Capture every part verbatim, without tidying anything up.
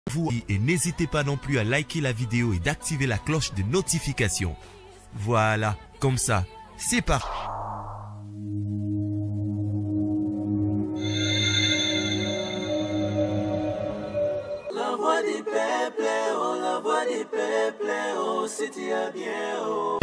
vous et n'hésitez pas non plus à liker la vidéo et d'activer la cloche de notification. Voilà, comme ça, c'est parti. La voix du peuple, oh, la voix du peuple, oh, c'est bien, oh.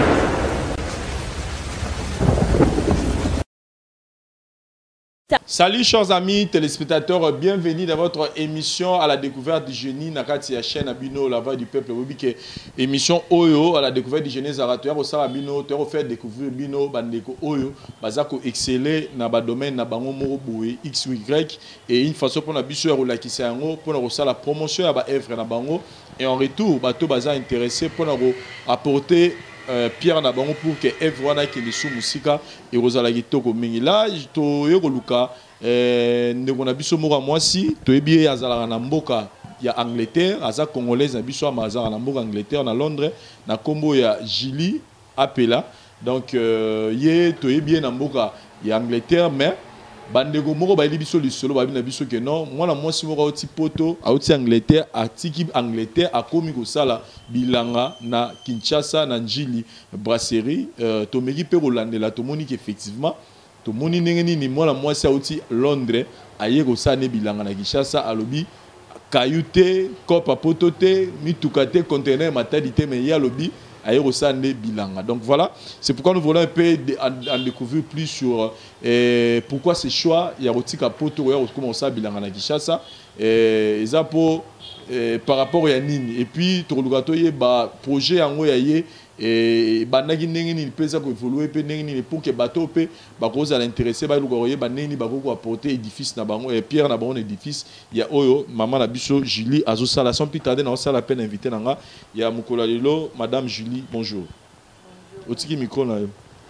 Salut chers amis téléspectateurs, bienvenue dans votre émission à la découverte du génie Nakati chaîne Abino la voix du peuple. Vous que émission Oyo à la découverte du génie Zarateur au Sara Abino, tu as fait découvrir Bino Bandeko Oyo, Bazako exceller dans le domaine na bango moro boué X Y et une façon pour la biso ou la qui c'est en pour la la promotion à ba œuvre na bango et en retour bateau baza intéressé pour apporter Euh, Pierre Nabango pour que Evwana qui est sous musica et Rosala Gitoko mingi là to yoko luka euh ndeko na biso moko mwasi to ebiye azala na mboka ya Angleterre aza congolaise na biso amazala na mboka Angleterre na Londres na kombo ya Julie Apela donc euh, ye to ebiye na mboka ya Angleterre mais bandeko moko ba libiso lisolo ba bina biso ke non mwana mwasi moko oti poto auti Angleterre atiki Angleterre akomi ko sala bilanga na Kinshasa na Njili brasserie euh, to meki pe kolandela to moni ki effectivement to moni ndenge nini mwana mwasi auti Londres aye ko sala ne bilanga na Kinshasa alobi kayute kopa poto te mitukate conteneur matadité mais ya lobi bilanga. Donc voilà, c'est pourquoi nous voulons un peu en, en découvrir plus sur euh, pourquoi ce choix. Il y a aussi Poto, comment ça bilanga na Kinshasa et ça pour par rapport à Nini. Et puis tout le bah projet en haut y et banagi ndenge ni pesa ko évoluer pe ndenge ni pour que bateau pe ba ko za l'intéresser ba luko royer ba ndenge ba ko apporter édifice na bango et pierre na bango édifice il y a oyo maman na biso Julie azo sala sans plus tarder na sala peine invité nanga il y a mukola lelo madame Julie bonjour otiki micro na yo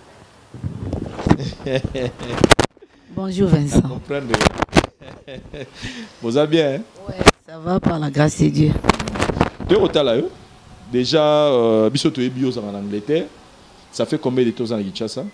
bonjour Vincent comprendre vous allez bien hein? Ouais ça va par la grâce de Dieu de rotala yo déjà, euh, Bissoto et Bios en Angleterre, ça fait combien de temps en Kinshasa?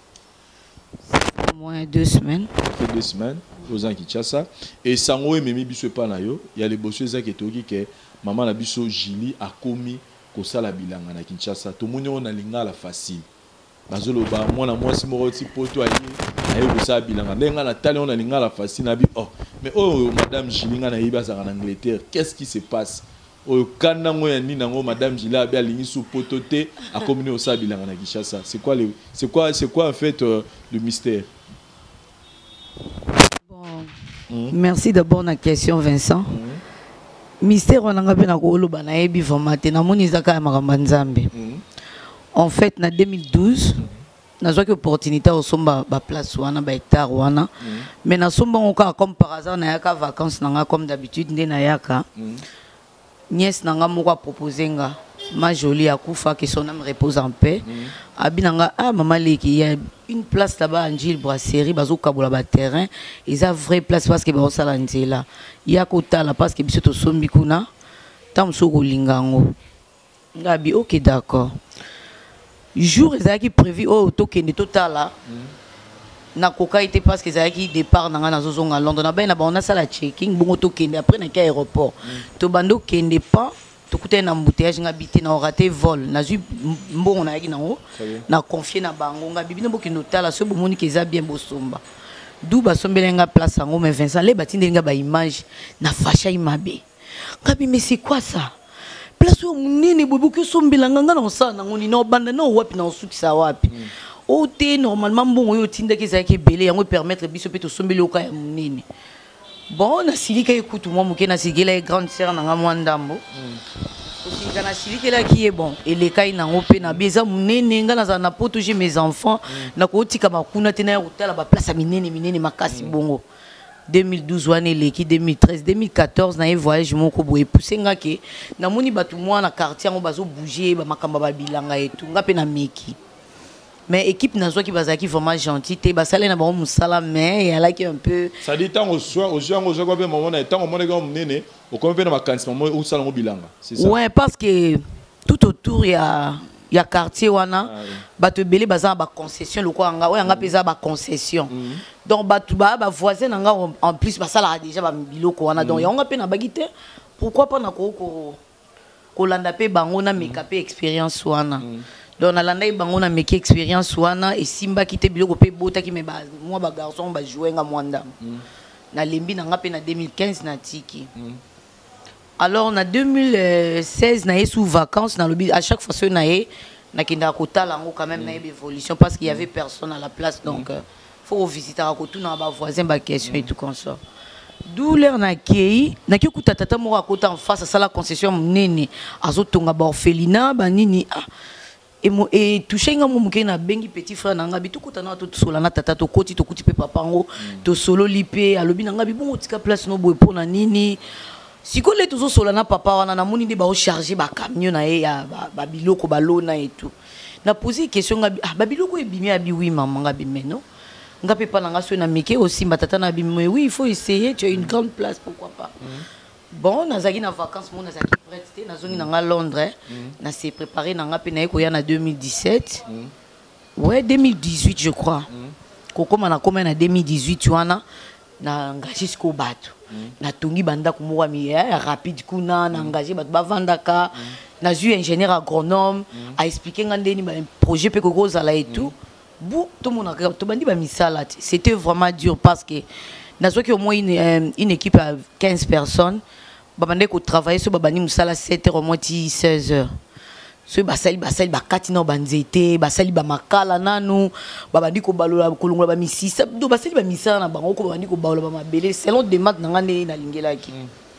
Au moins deux semaines. Ça fait deux semaines aux en Kinshasa. Et Sango et Mimi Bisso Panayo, il y a les bosseux qui ont que maman la Bisso Jili a commis que ça la bilanga na Kinshasa. Tout le monde on a linga la facile. Bazolo ba moi na moi si mo roti poto ali ayo ko ça bilanga. Ndenga na tali on a linga la facile na bi oh. Mais oh madame Jili nga na yiba za en Angleterre, qu'est-ce qui se passe? Au Kanango ya ni nango madame Jila a bien ligné sous pototé à communier au Sabila na Kinshasa. C'est quoi le c'est quoi c'est quoi en fait euh, le mystère? Bon. Mmh. Merci d'abord na question Vincent. Mmh. Mystère on nga pe na ko loba na yebi formate na moni zaka ya makamba nzambe. En fait na deux mille douze na zoki opportunité au somba ba place wana ba hectare wana. Mmh. Mais na somba on comme par hasard na yaka vacances na nga comme d'habitude ndé na yaka. Mmh. Nièce nanga moko proposé nga ma jolie akufa que son âme repose en paix mm. Abinanga ah maman leki il y a une place là-bas en Gilles brasserie bazo kabola ba terrain ils a vraie place parce que ba osala nzela ya kota là parce que biso to sombi kuna tam soko lingango ngabi OK d'accord jour ezaki prévu oh to kende total là mm. Na koka était parce que ça qui départ dans na zozonga Londres na ben na on a ça la checking bongo to kende après na aéroport to bando kende pas to kuté na embouteillage ngabité na raté vol na ju mbongo na yaki na o na confier na bango ngabi bino bokino tala so bomoni ke za bien bosomba d'où ba sombelenga place ngo mais Vincent les batindelinga ba image na fasha imabe ngabi mais c'est quoi ça place où munene bobo ke sombelanga nga na ça na ngoni na banda na wapi na sukisa wapi O T normalement bon yo tinda ki za ki belé yango permettre biso pe to sombeli oka ya munene. Bon na silika écoute moi muke na sigela grande sœur na nga mwandambo. Aussi kana silika la qui est bon et les kai na ngope na beza munene nga na za na protéger mes enfants na ko tika makuna tena ya hôtel ba place minene minene makasi bongo. deux mille douze wane leki deux mille treize deux mille quatorze na voyage moko boye pousser nga ke na moni batu moi na quartier ngo bazo bouger ba makamba ba bilanga et tout nga pe na meki. Mais équipe n'a qui bazaki vraiment gentil te basale na ba musala mais elle a qui un peu ça dit tant au soir au soir au soir quoi moment na tant au moment comme nene au comme na vacances moment au salon bilanga c'est ça. Ouais parce que tout autour il y a il y a quartier wana bato belé baza ba concession loko anga o anga pesa ba concession donc bato ba ba voisin nga en plus basala déjà ba biloko wana donc ya nga pe na bagité pourquoi pas na ko ko landa pe bango na meka pe expérience wana. Donc na landa bango na meka expérience wana et simba ki te biloko pe bota ki me ba moi ba garçon ba jouer nga mwanda. Na lembi na nga pe na deux mille quinze na tiki. Alors en deux mille seize na sous vacances na lobby à chaque fois ce na e na kinda kota lango quand même na évolution parce qu'il y avait personne à la place donc euh, faut visiter à côté na ba voisin ba question et tout comme ça. D'où l'air na kei na ki kuta tata mo akota en face à la concession nene azotonga ba orphelinat ba nini ah et mo et toucher nga mo muke na bengi petit frère na nga bitu kuta na to sola na tata to koti to kuti pe papa ngo to solo lipe alobi na nga bi bon tika place no boy pour na nini si ko le toujours sola na papa wana na moni de ba o charger ba camion na e ya ba biloko ba lona et tout na poser question nga ah ba biloko e bimi abi oui maman nga bi meno nga pe pa na nga so na meke aussi matata na bi oui il faut essayer tu as une grande place pourquoi pas bon nazaki na vacances mo nazaki prêté na zongi na nga Londres na s'est préparé na nga pe na ko ya na deux mille dix-sept ouais deux mille dix-huit je crois koko mana koma na deux mille dix-huit wana na engagé ko bato na tongi banda ko mo mi rapide kuna na engagé bato ba vandaka na ju ingénieur agronome a expliquer ngandeni ba projet pe ko kozala et tout bou tout mon to bandi ba misala c'était vraiment dur parce que na zo ki au moins une, une équipe à quinze personnes babande ko travailler sur babani musala sept heures au moins seize heures so basali basali bakati na banzete basali ba makala nanu babandi ko balola kolongola ba misisa do basali ba misala na bango ko babandi ko balola ba mabele selon demande na ngane na lingelaki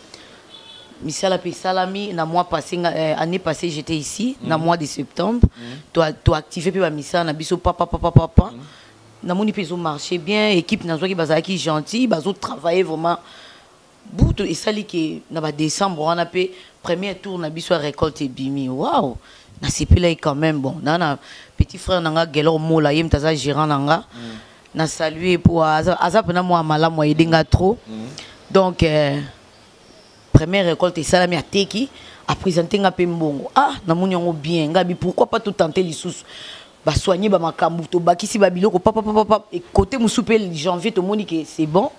misala pe salami na mois passé euh, année passée j'étais ici mm. na mois de septembre mm. to to activer pe ba misala na biso papa papa papa mm. na moni pe zo marcher bien équipe na zo ki bazaki gentil bazo travailler vraiment bout et sali que na ba décembre on a pe premier tour na biso récolte bimi waouh na sepela quand même bon na petit frère nanga gelo mola yem taza gérant nanga na saluer pour azap na moi mala moi edenga trop donc euh, première récolte et salami a teki a présenter nga pe mbongo ah na munyo bien ngabi pourquoi pas tout tenter les sous ba soigner ba makambu to bakisi ba biloko papa papa et côté musoupe janvier to monique c'est bon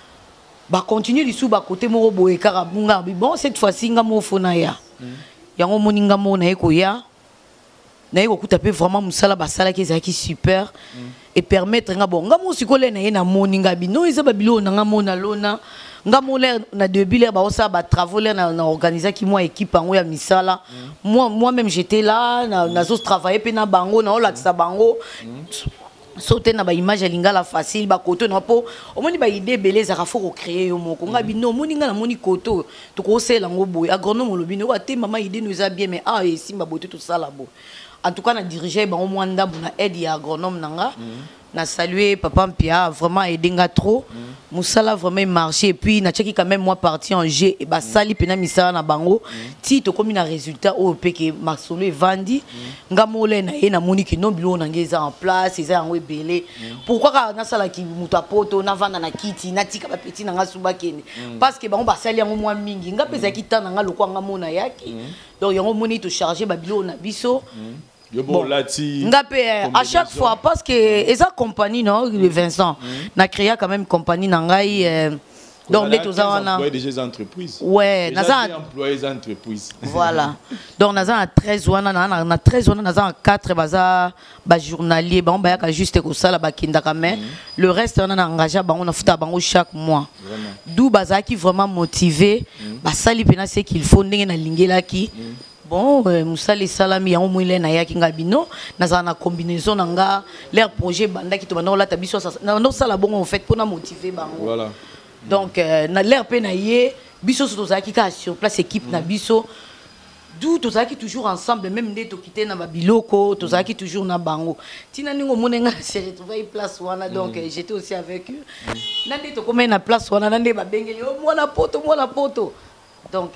ba continuer les sous ba côté mo boye karabunga bon cette fois-ci nga mo fona ya yango moninga mo na eko ya na eko kutape vraiment musala ba sala ki zaki super et permettre nga bon nga mo sikole na ye na moninga bi no eza ba bilo na nga mo na lona nga mo le na début le ba osa ba travaux le na, na organiser ki moi équipe ango ya misala moi moi même j'étais là na na zo travailler pe na bango na ola tsa bango sauter na ba image lingala facile ba koto na po omoni ba idée beleza ka faut créer yo moko nga bi no moninga na moni koto to ko sela ngo boy agronome lobi no ate mama idée nous a bien mais ah et si ba boté tout ça là bo en tout cas na diriger ba mo mwanda na aide ya agronome nanga na saluer papa Mpia vraiment aidenga trop musala vraiment marché et puis na tcheki quand même moi parti en G et ba sali pena misala na bango ti to komi na résultat au peke Maxolo et Vandi nga mole na ye na moniki no bilo na ngeza en place eza ngo ebele pourquoi ka na sala ki muta poto na vanda na kiti na tika ba petit na nga suba kene parce que bango ba sali ngo mwa mingi nga pesa kitana nga lokwa nga mona yaki donc yango moni to charger ba bilo na biso. Bon, lati, à chaque fois parce que esa compagnie non le Vincent na créé quand même compagnie nangai euh, donc les tous on a des entreprises ouais naza employés des entreprises voilà donc naza à treize wana na na treize wana naza à quatre baza ba journalier ba on ba ka juste ko sala ba kinda quand même le reste on a engagé ba on a futa bango chaque mois d'où baza qui vraiment motivé ba sali pena ce qu'il faut ndenge na lingela ki bon euh, musali salami yango mwile na yaki ngabino na na combinaison nanga leur projet banda ki to banda la tabiso na no sala bon en fait pour na motiver bango voilà donc euh, na leur pe na ye biso so tozaki ka sur place équipe mm. na biso d'où tozaki toujours ensemble même dès to quitter na babiloko tozaki toujours na bango tina ningo monenga se retrouver place wana donc mm. j'étais aussi avec eux mm. nande to comme na place wana nande ba bengeli o mwana poto mwana poto. Donc,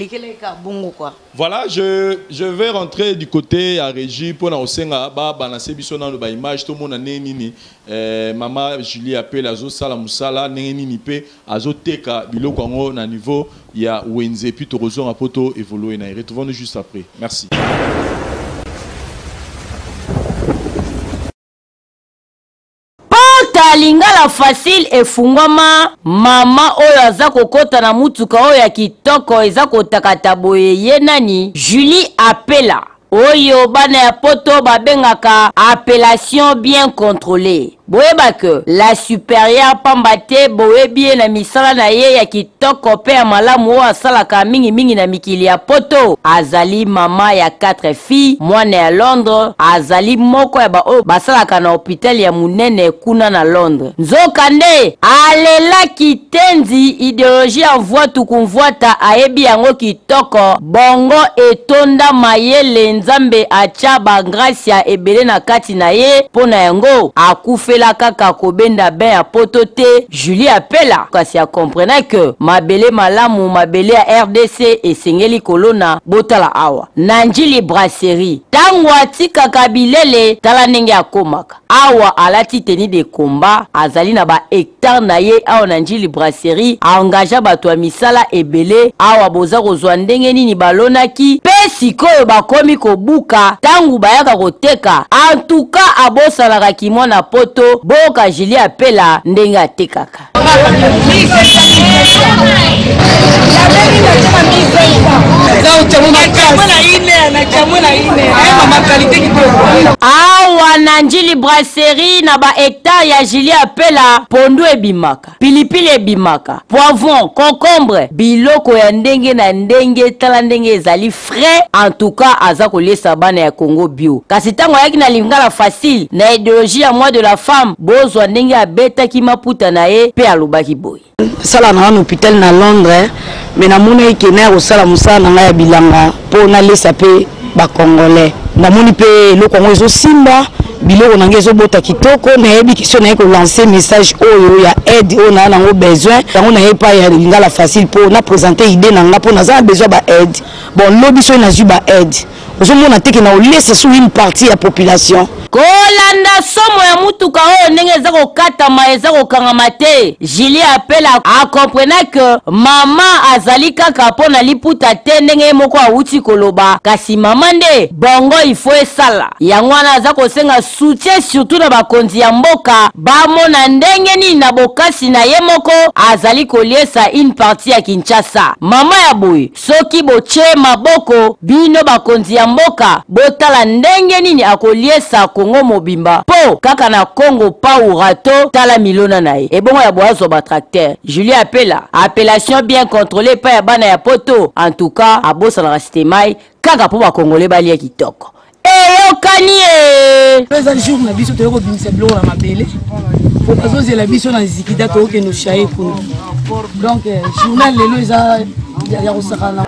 voilà, je, je vais rentrer du côté à Régie pour nous balancer ba image tout le monde nini maman Julie appelle azo sala musala nini pe azo teka biloko ngo na niveau ya Wenze puis to rezo na poto évoluer na retrouvons-nous juste après. Merci. Porta lingala Lingala facile efungwama mama oyo aza kokota na mutuka oyo ya kitoko eza kotakata boye ye nani Julie Apela oyo bana ya poto babengaka appellation bien contrôlée. Boyeba que la supérieure pambate boyebi na misala na ye ya kitoko pe ya malamu o asalaka mingi mingi na mikili ya poto. Azali mama ya quatre filles, mwana ya Londres, azali moko ya ba o basalaka na hôpital ya munene kuna na Londres. Nzokande alela kitenzi idéologie en voie tukumvuata ayebi yango kitoko bongo etonda mayele nzambe acha ba gracia ebele na kati na ye pona yango akufela kaka kobenda ben ya poto te. Julie Apela kasi a comprena que mabele malamu mabele ya R D C esengeli kolona botala awa Nanjili brasserie tango atika kabilele tala ndenge akomaka awa alati teni de combat azali na ba hectare na ye awa Nanjili brasserie aengagea bato ya misala ebele awa boza kozwa ndenge nini balonaki pe sikoyo bakomi kobuka tangu bayaka koteka en tout cas abosalaka kimona poto boka Julie Apela ndenge atekaka. Awa Nanjili brasserie na ba hectare ya Julie Apela pondu ebimaka, pilipili ebimaka, poivron, concombre, biloko ya ndenge na ndenge tala ndenge ezali frais. En tout cas aza kolesa bana ya Congo bio. Kasi tango yaki na Lingala facile na idéologie ya moi de la femme bozwa ndenge abetaki maputa na ye pe alobaki boy. Sala na hôpital na Londres mais na mona ikena kosala musala na ya bilanga po na lesa pe ba congolais. Na moni pe lo Congo ezo simba biloko na ngezo bota kitoko na yebi question na ko lancer message oyo ya aide on a nango besoin yango na yepa ya Lingala facile po na présenter idée na nga po na za besoin ba aide. Bon lobby so na zu ba aide. Ozo mona teke na olesa sur une partie ya population. Kolanda somo ya mutuka oyo ndenge eza kokatama eza kokangama te. Julie Apela a comprena que mama azali kaka po na liputa te ndenge moko awuti koloba kasi mama nde bongo ifo esala yango wana aza kosenga soutien surtout na bakonzi ya mboka bamona ndenge nini na bokasi na ye moko azali koliesa une partie ya Kinshasa. Mama ya boy soki boche maboko bino bakonzi ya mboka botala ndenge nini akoliesa Congo mobimba po kaka na Congo pa urato tala milona na ye ebongo ya boazo ba tracteur. Julie Apela appellation bien contrôlée pa ya bana ya poto en tout cas abosa na système kaka po ba congolais bali ya kitoko eyo kanie pesa jour na biso to ko bimisa biloko na mabele po bazozi la biso na zikida to ke no shaye kuna donc journal lelo eza ya kosakana.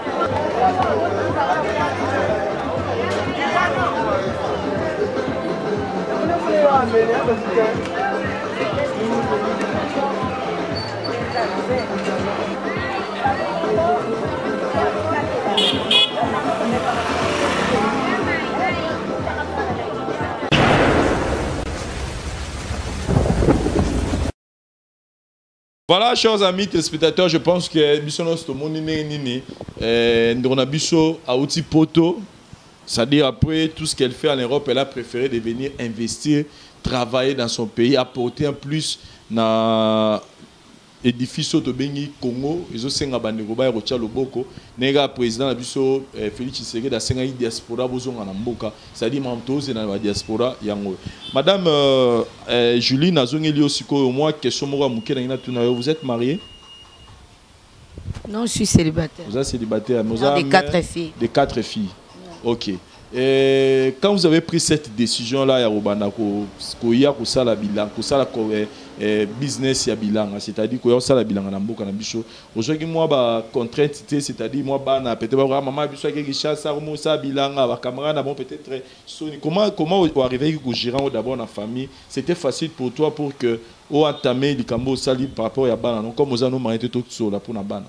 Voilà, chers amis téléspectateurs, je pense que Bissonos Tomoni Nini, Ndrona Bisso a outil poto, c'est-à-dire après tout ce qu'elle fait en Europe, elle a préféré de venir investir, travailler dans son pays, apporter un plus dans l'édifice de Bengi Congo, ils ont senga banderoba et rocha loboko, nega président la Bisso Félix Tshisekedi a senga diaspora bozonga na mboka, c'est-à-dire mamtoze na la diaspora yango. Madame euh, euh, Julie Nazongeli aussi ko moi question mo muke na tuna vous êtes mariée? Non, je suis célibataire. Vous êtes célibataire, nous avons des quatre filles. Des quatre filles. OK. Et quand vous avez pris cette décision-là, ya robana ko ko ya ko sala bilan, ko sala ko business ya bilan, c'est-à-dire ko ya sala bilan na mboka na biso. Aujourd'hui moi ba contrainte, c'est-à-dire moi ba na peut-être ba maman biso ki Kinshasa mo sa bilan ba camarade bon peut-être comment comment arriver au gérant d'abord na famille, c'était facile pour toi pour que o entamer le cambo sali par rapport ya bana non comme aux anos marité tout là pour na bana.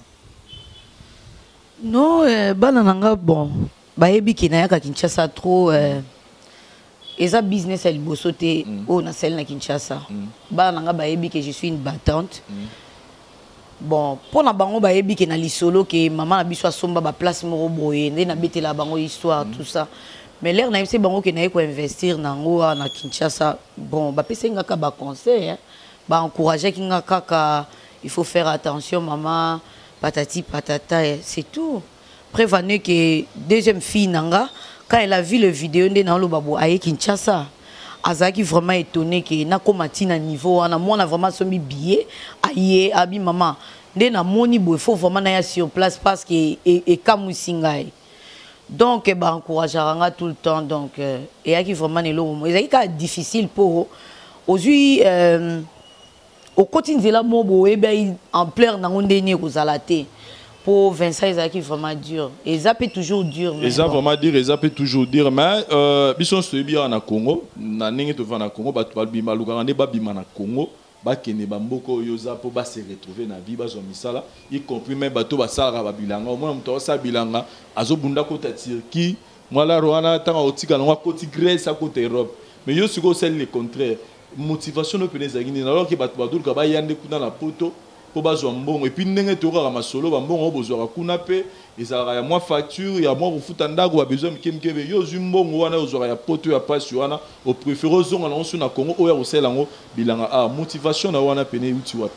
Non, euh, bana nanga bon. Bayebi ki na yaka Kinshasa trop euh, eza business elle bosote mm. O na sel na Kinshasa mm. Ba nanga bayebi que je suis une battante mm. Bon pour na bango bayebi que na lisolo que maman na biso somba ba place moko boye nde na betela bango histoire mm. Tout ça mais l'air na yebise bango que na ko investir nango na Kinshasa bon ba pesenga ka ba conseil hein? bah encourager kinga kaka il faut faire attention maman patati patata c'est tout. Prévenez que deuxième fille nanga quand elle a vu le vidéo de dans le babo aye Kinshasa azaki vraiment étonné que na komati na niveau ana moi na vraiment sommi billet aye abi maman de na moni bo il faut vraiment na sur place parce que et et kamusingai donc bah encourager tout le temps donc et aki vraiment ne lo c'est difficile pour aujourd'hui euh, au quotidien là mo bo e ben en plein na ondeni ko zalaté pour Vincent Ezaki vraiment dur et ça peut toujours dur mais ça vraiment dire ça peut toujours dire mais euh biso se bien na Congo na ningi to na Congo ba to bima luka ngane ba bima na Congo ba kene ba mboko yo za po ba se retrouver na vie ba zo misala y compris même bato ba sala ba bilanga au moins mto sa bilanga azo bunda ko ta Turquie moi la Rwanda tanga otika na koti Grèce à côté Europe mais yo siko c'est le contraire motivation no peneza ngini alors que bato ba dulka ba yande kuna na poto pour bazo mbongo et puis ndenge to ka masolo ba mbongo bozo ka kuna pe ezala ya moi facture ya moi refuta ndako ba besoin mkemkebe yo zumbongo wana ozo ya poto ya passe wana au préféré zonga na onsu na Congo oya osela ngo bilanga ah motivation na wana pene uti wapi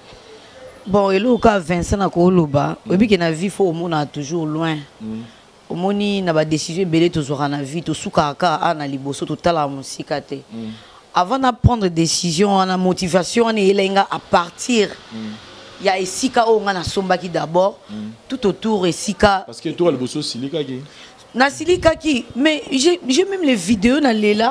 bon et le cas Vincent na ko loba obi ke na vie faut mona toujours loin au moni na ba décision belé to zora na vie to suka ka ana liboso to tala musika te avant de prendre décision, on a motivation, on est là à partir. Il y a Esika où on a Sombaki d'abord, tout autour Esika. Parce que toi, le bosso Silika qui. Na Silika qui, mais j'ai même les vidéos na Lela.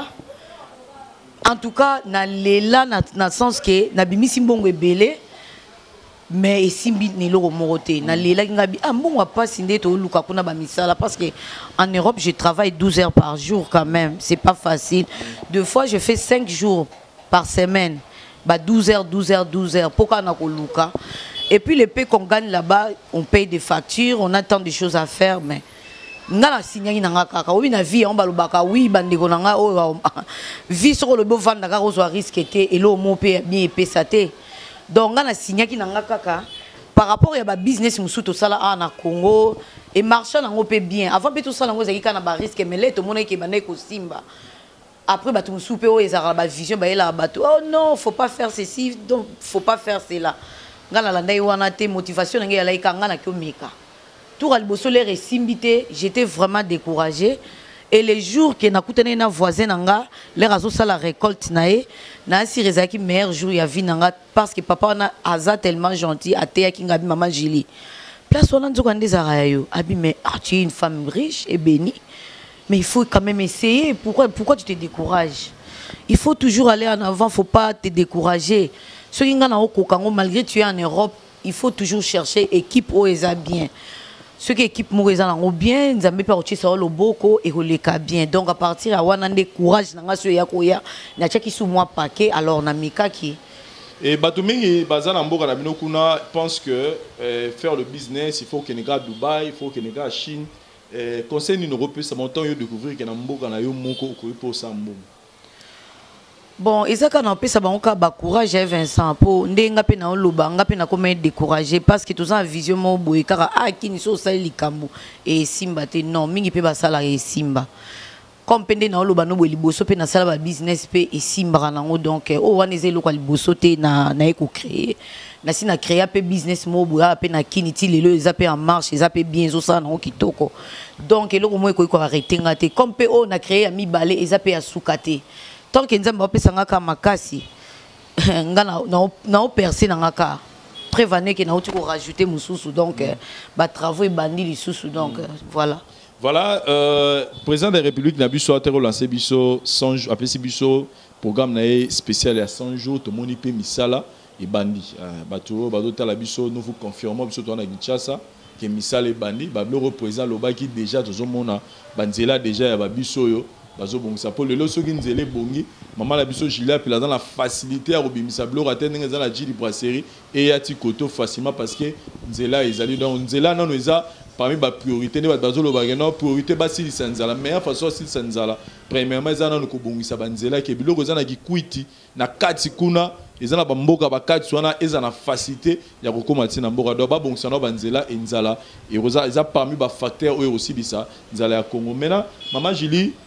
En tout cas, na Lela, na na sens que na bimi simbongo belé, mais simbi ni lo moroté. Na Lela ngabi ah bon on va pas sindé to luka kuna ba misala parce que en Europe je travaille douze heures par jour quand même, c'est pas facile. Deux fois je fais cinq jours par semaine. Bah douze heures douze heures douze heures pourquoi na ko luka. Et puis le paie qu'on gagne là-bas, on paye des factures, on a tant de choses à faire mais ngala signaki nanga kaka oui na vie on balobaka oui bandeko nanga o vie sur le beau vendre ka zo risque té et lo mo pe bien épais ça té. Donc on a signé qui n'a kaka par rapport à ba business musuto sala na Congo et marchand en peu bien avant tout ça on a kana ba risque mais là tout le monde qui bané ko simba après ba tout souper o ezara ba vision ba ela bato oh non faut pas faire ceci donc faut pas faire cela ngana la ndai wana te motivation ngai ala ikanga na komeka tout al bosso les resimbité j'étais vraiment découragé. Et les jours que na kutene na voisin nanga les razo ça la récolte nae na si rezaki meilleur jour ya vie nanga parce que papa na aza tellement gentil ateya ki ngabi maman Julie place on a nzoka ndezara yo abi mais ah, tu es une femme riche et bénie mais il faut quand même essayer pourquoi pourquoi tu te décourages il faut toujours aller en avant faut pas te décourager ce qui nga na okokango malgré tu es en Europe il faut toujours chercher équipe où eza bien. Ce qui équipe Mourezan en bien, nous avons pas reçu ça le boko et le cas bien. Donc à partir à wana de courage na ngaso ya koya na chaki sous moi paquet alors na mika qui et batumingi bazana mboka na bino kuna pense que euh, faire le business il faut que nega Dubaï, il faut que nega Chine euh, conseil ni européen ça montant yo découvrir que na mboka na yo moko ko pour ça mbongo. Bon, ezaka na pesa bangoka ba courage Vincent po ndenga pe na oloba nga pe na comme décourager parce que tous en vision mo boye kaka akini so sali likambo et simba te non mingi pe ba sala et simba comme pende na oloba no bo liboso pe na sala ba business pe et simba na ngo donc o wana ezelo kwa liboso te na na eko créer na si na créer pe business mo boya pe na kiniti lelo ezape en marche ezape bien zo ça na ngo kitoko donc eloko mo eko ko arrêter ngate comme pe o na créer mi balé ezape ya sukate. Tant que nous avons fait un makasi, nous avons percé dans le cas. Prévenez que nous avons rajouté mon sous donc bah travaux et bandit les sous donc voilà. Voilà, euh, président de la République n'a biso a lancé biso cent jours, appelé biso programme spécial à cent jours, tout le monde peut misala et bandit. Bato bato la biso nous vous confirmons biso toi na Kinshasa que misala et bandit, bah le représentant l'obaki déjà tout le monde banzela déjà ya biso yo. Bazo bon ça pour le loso qui nzele bongi maman la biso Julia puis là dans la facilité à robimisa blo ratene dans la jili brasserie et ya ti koto facilement parce que nzela ezali donc nzela non eza parmi ba priorité ne bazo lo bageno priorité ba si sanzala meilleure façon si sanzala premièrement ezana no ko bongisa banzela ke biloko ezana ki kuiti na kati kuna ezana ba mboka ba kati wana ezana facilité ya kokoma tina mboka do ba bongisa no banzela enzala et roza eza parmi ba facteurs oyo aussi bisa nzala ya Congo maintenant maman Julie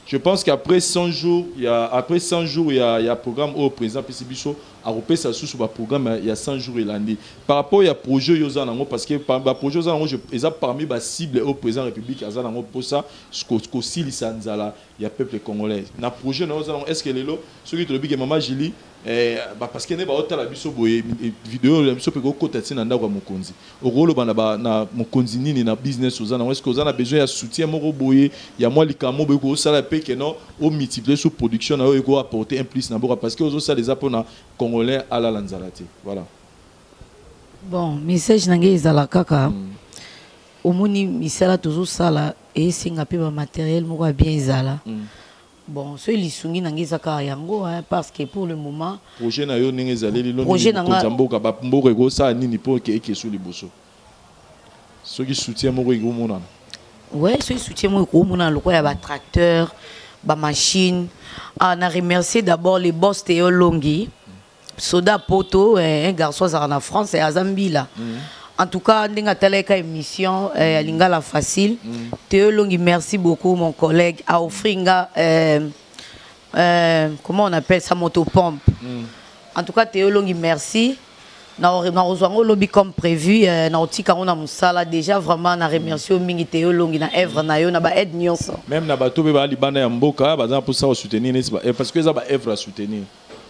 Je pense qu'après cent jours, il y a après cent jours, il y a il y a programme au président P C Biso a repéré ça sous le programme il y a cent jours et l'année. Par rapport il y a projet Yozanango parce que par projet Yozanango je ils a parmi les cibles au président République Azanango pour ça ce que si lisanzala il y a peuple congolais. Na projet Yozanango est-ce que les lots ceux qui te le dit que maman Julie eh bah parce que ne ba otala biso boye vidéo la biso pe ko kota tina ndako mokonzi okolo bana ba na mokonzi nini na business ozana est-ce que ozana besoin ya soutien moko boye ya moi likamo boye ko sala pe que non au multiplier sur production na ko apporter un plus na boka parce que ozo ça les apona congolais à la lanzalati voilà bon message nange ezala kaka omoni misala toujours sala et singa pe ba matériel moko bien ezala bon, ce lisungi nangiza ka yango parce que pour le moment projet na yo ningi zaleli lo projet na mboka ba mboka go sa nini pour que eke sous liboso ceux qui soutient moko go mona ouais ceux qui soutient moko mona loko ya ba tracteur ba machine ah na remercier d'abord les boss Théo Longi Soda Poto un garçon en France et à Zambia. En tout cas, on a une émission à Lingala Facile. Théo Longi, merci beaucoup, mon collègue, à offrir euh, euh, comment on appelle ça, motopompe. Mm. En tout cas, Théo Longi, merci. Nous avons rejoint le lobby comme prévu. Nous avons déjà vraiment remercié Mingi Théo Longi, na œuvre na yo, na ba aide nyonso. Même na bato be ba libana ya mboka, ba pour ça soutenir parce que ça ba œuvre à soutenir.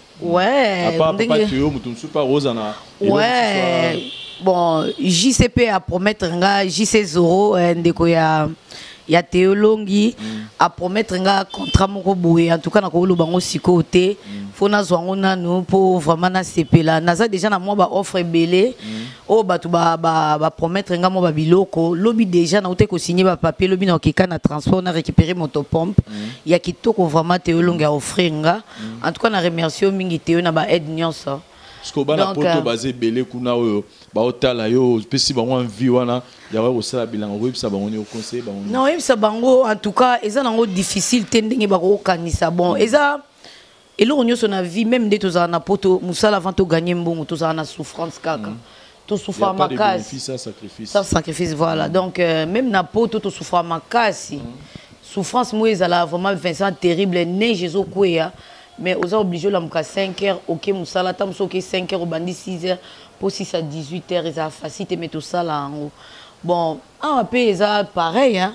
Ouais. À part papa Théo, mutum super rose na. Ouais. Bon, J C P a promettre nga J C Zoro ndeko ya ya Théo Longi a promettre nga contrat moko boye en tout cas na ko lo bango siko te fona zwango nanu pour vraiment na C P là naza déjà na moi ba offre belé o batu ba ba ba promettre nga mo ba biloko lobi déjà na ote ko signer ba papier lobi na okika na transport na récupérer motopompe ya kitoko vraiment Théo Longi a offrir nga en tout cas na remercier mingi Théo na ba aide nyonso. Parce que bana poto basé belé kuna oyo ba otala yo pesi bango envie wana ya wa osala bilango ko bisa bango ni au conseil bango non bisa bango en tout cas eza nango difficile tendenge ba ko kanisa bon eza elo nyoso na vie même de tozana na poto musala avant to gagner mbongo tozana na souffrance kaka to souffrir makasi ça sacrifice ça sacrifice voilà donc euh, même na poto to souffrir makasi souffrance moi ezala vraiment Vincent terrible ne jezo kwea mais aux obligé la mka cinq heures OK musala tam so OK cinq heures au bandi six heures pour six à dix-huit heures ça facilite mais tout ça là en haut bon un peu ça pareil hein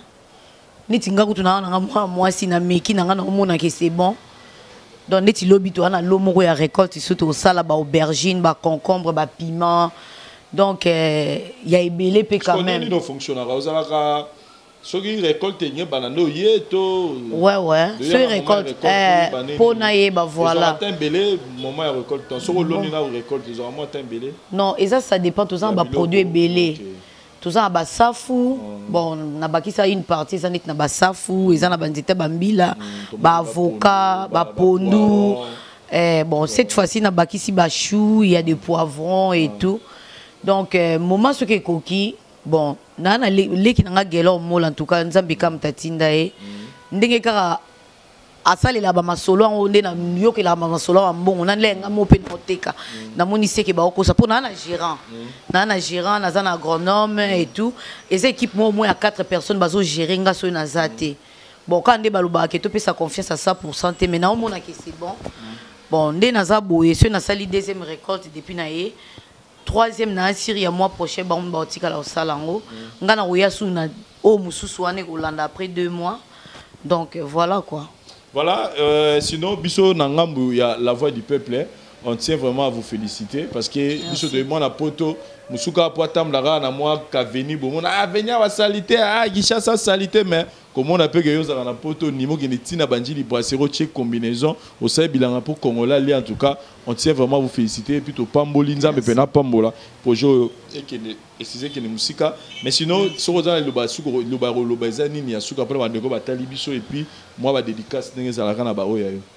ni tinga kutuna na moi moi si na meki na na mona que c'est bon donc neti lobby to na lo moko ya récolte surtout ça là ba aubergine ba concombre ba piment donc il euh, y a ebelé pe quand même on fonctionnera aux alaka ceux qui récoltent n'y banano yeto ouais ouais ceux qui récoltent pour naie bah voilà ils ont un belé moment ils récoltent sur le long ils récoltent ils ont un belé non et ça ça dépend tout ça bah produit belé tout ça bah safu bon na baki ça une partie ça n'est na bah safu ils ont na bandita bambila bah avocat bah pondu eh bon cette fois-ci na baki si bah chou il y a des poivrons et tout donc moment ce qui est coquille bon nana leki nanga gelo mola en tout cas nzambe kam tatinda e ndenge kaka asalela ba masolo onde na yokela ba masolo ambongo na lenga mo pe noteka na moni seke ba okosa pour nana gérant nana gérant na zana agronome et tout et cette équipe moi au moins à quatre personnes bazo gérer nga so na zate bon quand nde baloba ke to pe sa confiance à cent pour cent mais na omona que c'est bon bon nde na za boye so na sali deuxième récolte depuis na e troisième na Syrie mois prochain ba on ba tika la salango ngana oya suna o mususu wane kolanda après deux mois donc voilà quoi voilà euh, sinon biso na ngambu ya la voix du peuple on tient vraiment à vous féliciter parce que biso de moi na poto musuka poatam la na moi ka veni bon na venir wa salité ah gisha sa salité mais comment on appelle que yo na poto nimo qui tina banjili brasero check combinaison au sai bilanga pour congolais li en tout cas on tient vraiment à vous féliciter plutôt pamboli nzambe pena pambola projet et que excusez que ne musika mais sinon sur dans le basuko le baro le bazani ni asuka après ba ndeko batali biso et puis moi ba dédicace ndenge za la kana ba oya yo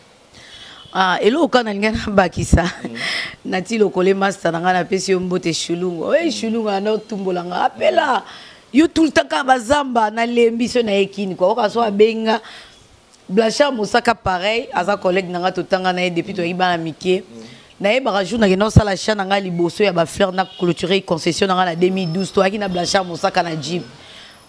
ah elo kana ngana bakisa nati lokole master ngana pesi mbote shulungu eh shulungu ana tumbolanga apela yo tout le temps ka bazamba na lembi so na ekini kwa okaso abenga Blanchard Moussaka pareil aza collègue nanga totanga na depuis to ibana mike na yeba jour na geno sala chana nga liboso ya ba fleur na clôturer concession nga na deux mille douze to akina Blanchard Moussaka na jeep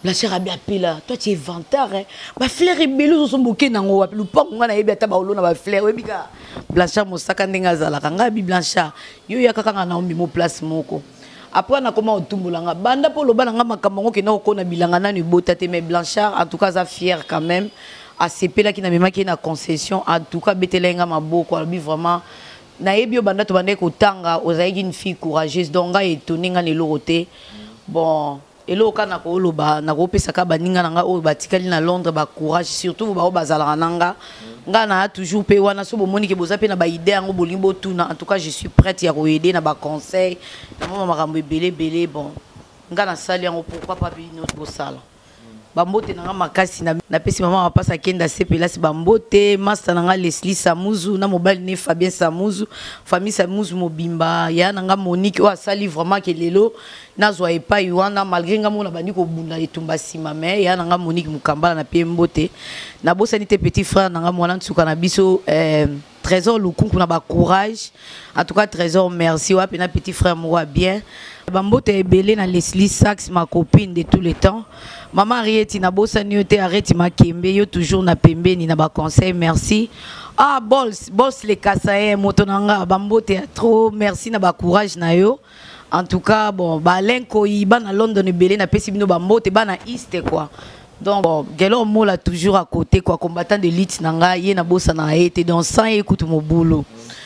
Blanchard a bien appelé là. Toi, tu es vantard. Hein. Ma fleur est belle. Ils sont bouqués dans le le pont. On a eu bien tabac na fleur. Oui, bika. Blanchard mon sac en dengazala. Kanga bi Blanchard. Yo ya kaka na ombi mo place moko. Après on a comment otumbulanga. Banda pour le balanga makambo ke na okona bilanga na ni botate mais Blanchard en tout cas ça fier quand même. A C P là qui n'a même qui na concession en tout cas betelenga maboko albi vraiment. Na yebi yo banda to banda ko tanga ozaiki une fille courageuse donc ga étonné nga le loroté. Bon et là, quand on a ba na ko pesa ka baninga nanga o batikali na Londres ba courage surtout ba o bazala nanga nga na toujours pe wana so bomoni ke boza pe na ba idée ngo bolimbo tuna en tout cas je suis prête ya ko aider na ba conseil na mama makambo belé belé bon nga na sali ngo pourquoi pas bi notre beau sala bambote nanga makasi na na pesi mama papa kenda sepela si bambote master nanga Leslie Samuzu na mobile ne Fabien Samuzu famille Samuzu mobimba ya nanga Monique o asali vraiment ke lelo nazwa epa yuana malgré nga mona bandi ko bunda etumba sima me ya nanga Monique mukambala na pie mbote na bosani te petit frère nanga mwana tsuka na biso euh Trésor Lukunku na ba courage en tout cas Trésor merci wa pena petit frère moi bien bambote ebele na Leslie Sax ma copine de tous les temps maman Arieti na bosani yo te arrêti makembe yo toujours na pembeni na ba conseil merci ah boss boss les kasaye moto nanga bambote trop merci na ba courage na yo en tout cas bon ba lenko iba na London ebele na pesi bino bambote ba na East quoi. Donc, bon, Gelo Mola toujours à côté, quoi, combattant de l'élite, nanga, yé na bossa na été dans sang écoute mon boulot.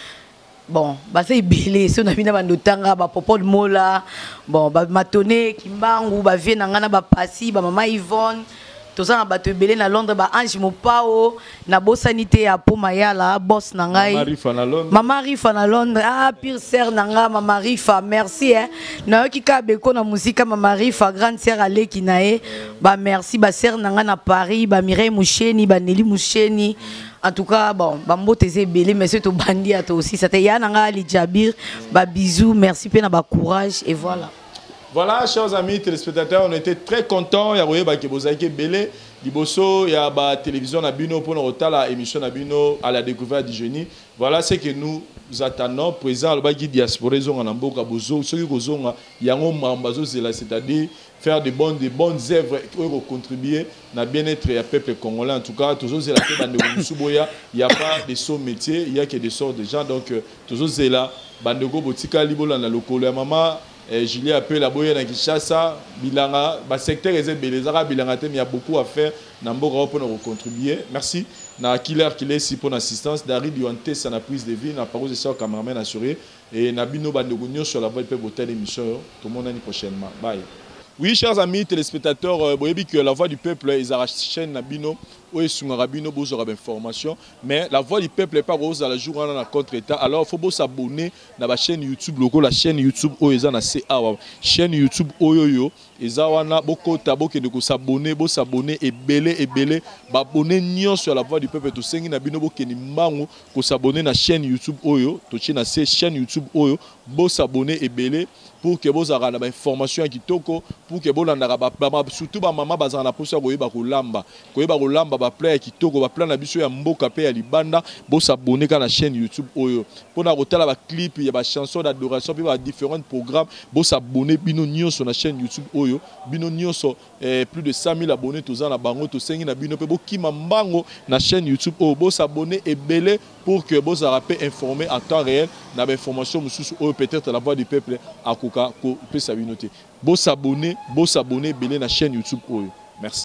Bon, bah c'est belé, si on a mis na bandotanga, bah popo de Mola, bon, bah matone, kimbangu, bah vie nanga na bah passi, bah maman Yvonne, tout ça na bah te belé na Londres, bah Ange Mopao, na bossa nité à Pomayala, boss nanga. Maman Rifa na Londres. Maman Rifa na Londres, ah pire sœur nanga, maman Rifa, merci hein. Na ki ka beko na musique, maman Rifa, grande sœur ale ki nae. Bah merci ba sœur nanga na Paris ba Mireille Moucheni ba Nelly Moucheni en tout cas bon ba mbote ze belé mais c'est au bandi à toi aussi c'était ya nanga Ali Jabir ba bisous merci pe na ba courage et voilà. Voilà chers amis téléspectateurs on était très contents ya roye ba ke bozaki belé liboso ya ba télévision na bino pour notre la émission na bino à la découverte du génie. Voilà ce que nous attendons présent le bagi diaspora zonga na mboka bozo ce qui kozonga yango mambazo c'est-à-dire faire de bonnes de bonnes œuvres pour contribuer na bien-être du peuple congolais en tout cas toujours c'est la bande de Musuboya il y a pas de son métier il y a que des sortes de gens donc toujours c'est là bande de botika libola na lokolo ya mama Julie appelle la boya na Kinshasa bilanga ba secteur les belezara bilanga tem il y a beaucoup à faire na mboka pour nous contribuer merci na killer killer si pour l'assistance David Duante ça na prise de vie na parole de sœur cameraman assuré et na bino bande de sur la voie de hôtel émission tout le monde l'année prochainement bye. Oui, chers amis téléspectateurs, vous voyez que la voix du peuple, ils arrachent chaîne Nabino, ou ils sont Rabino, vous aurez information. Mais la voix du peuple n'est pas rose à la jour on a contre-état. Alors, il faut s'abonner à la chaîne YouTube, logo, la chaîne YouTube, où ils ont la C A. Chaîne YouTube, Oyoyo, ils ont beaucoup de tabou qui de s'abonner, vous s'abonner et belé et belé, abonner nion sur la voix du peuple, tout ce qui Nabino, qui ni mango, pour s'abonner à la chaîne YouTube Oyo, tout ce qui chaîne YouTube Oyo, vous s'abonner et belé. Pour que vous ayez des informations qui toko pour que vous ayez surtout ma maman bazana na posa koyeba kolamba koyeba kolamba ba player qui toko ba plan na biso ya mboka pe ya libanda bo s'abonner à la chaîne YouTube oyo pour na kotala ba clip ya ba chanson d'adoration puis ba différents programmes bo s'abonner bino nyo sur la chaîne YouTube oyo bino nyo so plus de cent mille abonnés tous na bango to sengi na bino pe bo kima mbango na chaîne YouTube oyo bo s'abonner et belé pour que vous ayez informé en temps réel na ba information mususu oyo peut-être la voix du peuple à ko peut s'abonner, bon s'abonner, bon s'abonner, belé la chaîne YouTube. Merci.